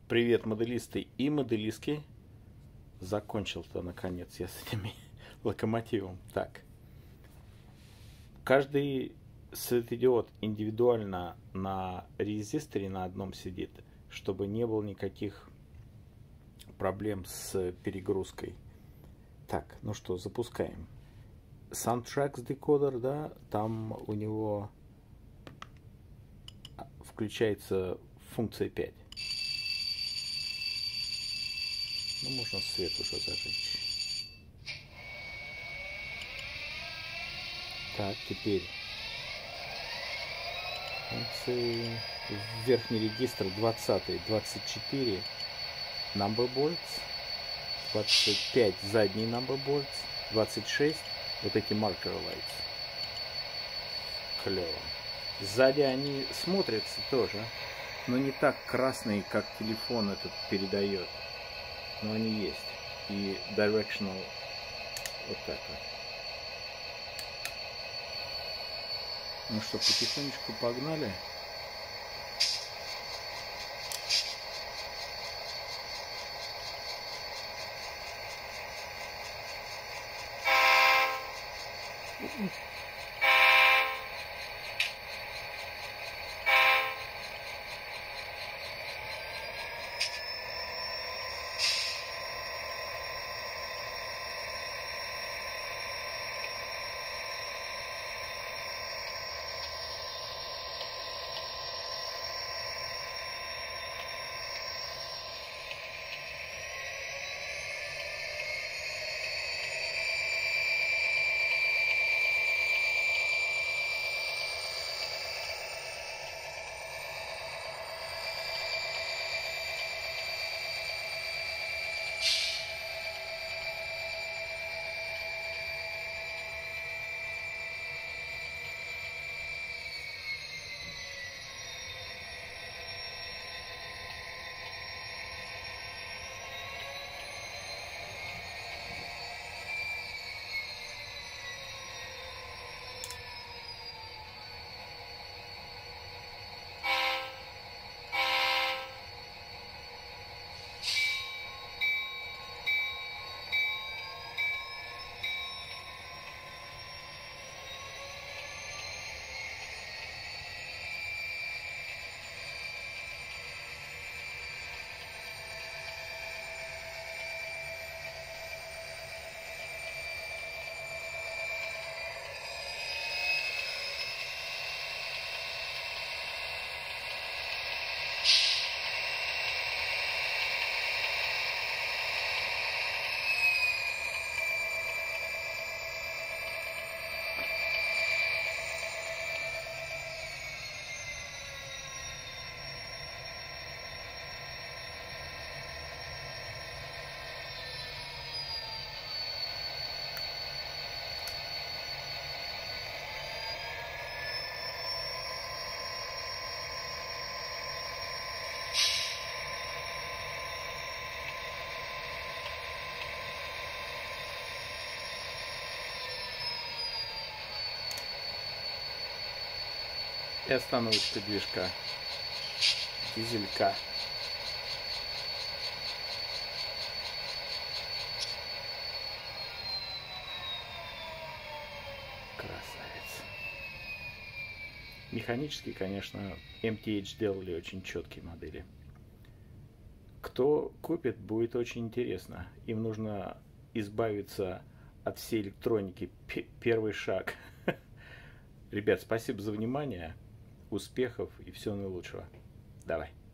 Привет, моделисты и моделистки. Закончил-то, наконец, я с этими локомотивом. Так, каждый светодиод индивидуально на резисторе на одном сидит, чтобы не было никаких проблем с перегрузкой. Так, ну что, запускаем. Soundtracks декодер, да, там у него включается функция 5. Ну, можно свет уже зажечь. Так, теперь функции. Верхний регистр 20, 24 number boards, 25 задний number boards, 26 вот эти marker lights. Клево. Сзади они смотрятся тоже, но не так красные, как телефон этот передает. Но они есть. И directional вот так вот. Ну что, потихонечку погнали. И остановочка движка дизелька. Красавец. Механически, конечно, MTH делали очень четкие модели. Кто купит, будет очень интересно. Им нужно избавиться от всей электроники. Первый шаг. Ребят, спасибо за внимание. Успехов и всего наилучшего. Давай.